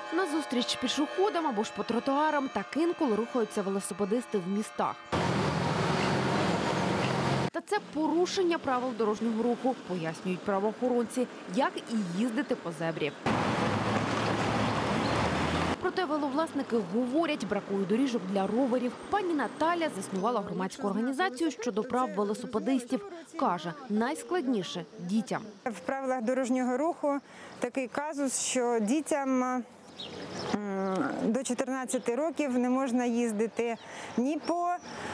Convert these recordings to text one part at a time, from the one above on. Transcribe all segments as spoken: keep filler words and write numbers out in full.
Назустріч пішоходам або ж по тротуарам так інколи рухаються велосипедисти в містах. Та це порушення правил дорожнього руху, пояснюють правоохоронці, як і їздити по зебрі. Проте веловласники говорять, бракує доріжок для роверів. Пані Наталя заснувала громадську організацію щодо прав велосипедистів. Каже, найскладніше – дітям. В правилах дорожнього руху такий казус, що дітям до чотирнадцяти років не можна їздити ні по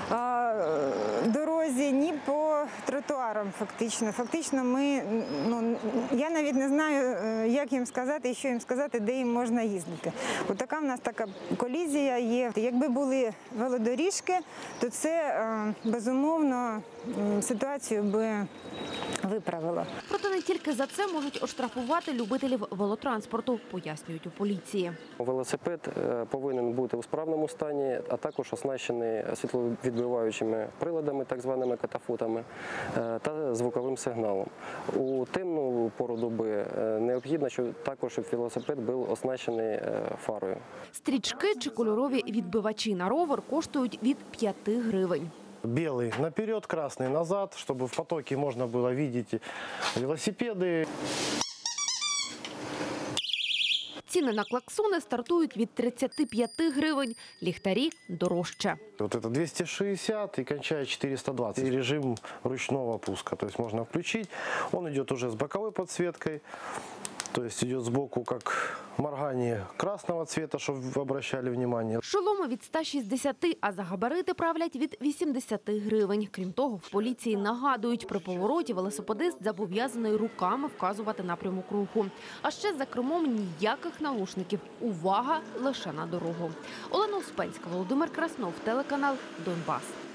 дорозі, ні по тротуарам фактично. Фактично ми, ну, я навіть не знаю, як їм сказати і що їм сказати, де їм можна їздити. От така в нас така колізія є. Якби були велодоріжки, то це, безумовно, ситуацію би виправило. Проте не тільки за це можуть оштрафувати любителів велотранспорту, пояснюють у поліції. Велосипед повинен бути у справному стані, а також оснащений світловідбиваючими приладами, так званими катафотами, та звуковим сигналом. У темну пору доби необхідно, щоб також велосипед був оснащений фарою. Стрічки чи кольорові відбивачі на ровер коштують від п'яти гривень. Белый наперед, красный назад, чтобы в потоке можно было видеть велосипеды. Ціни на клаксони стартують від тридцяти п'яти гривень, ліхтарі – дорожче. Вот это двести шестьдесят и кончает четыреста двадцать. И режим ручного пуска, то есть можно включить. Он идет уже с боковой подсветкой, то есть идет сбоку как моргание красного цвета, чтобы вы обращали внимание. Шоломи від ста шістдесяти, а за габарити правлять від вісімдесяти гривень. Крім того, в поліції нагадують, при повороті велосипедист зобов'язаний руками вказувати напрямок руху. А ще за кермом ніяких навушників. Увага лише на дорогу. Олена Успенська, Володимир Краснов, телеканал «Донбас».